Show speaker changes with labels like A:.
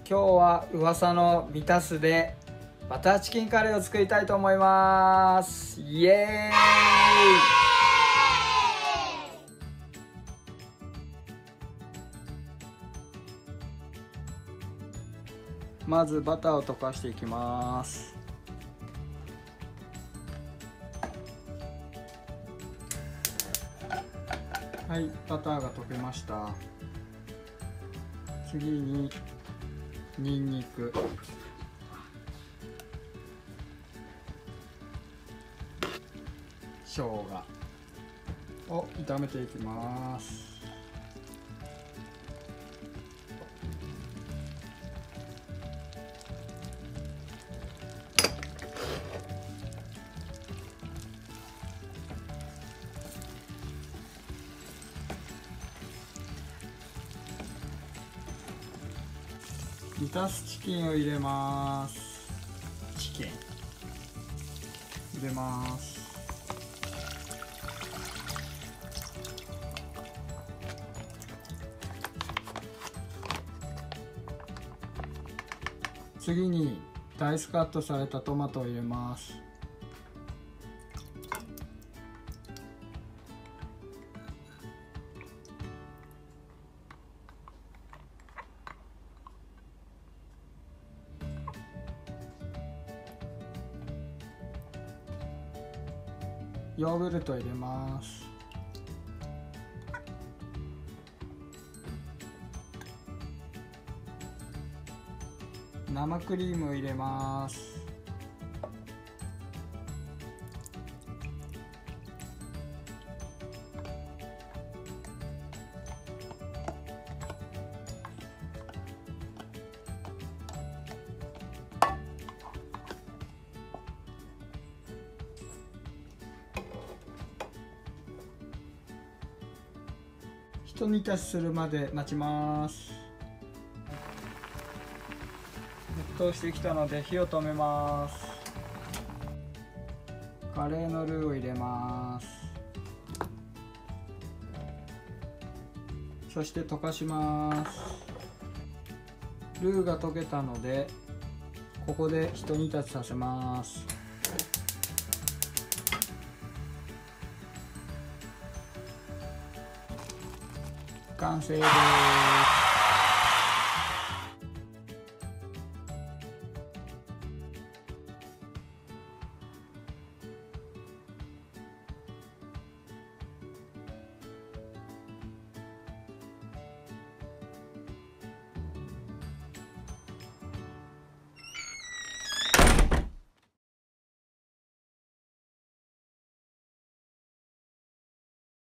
A: 今日は噂のビタスでバターチキンカレーを作りたいと思います。イエーイ。まずバターを溶かしていきます。はい、バターが溶けました。次にニンニク、生姜を炒めていきます。ビタスチキンを入れます。チキン入れます。次にダイスカットされたトマトを入れます。ヨーグルト入れます。生クリームを入れます。一煮立ちするまで待ちます。沸騰してきたので火を止めます。カレーのルーを入れます。そして溶かします。ルーが溶けたのでここで一煮立ちさせます。完成です。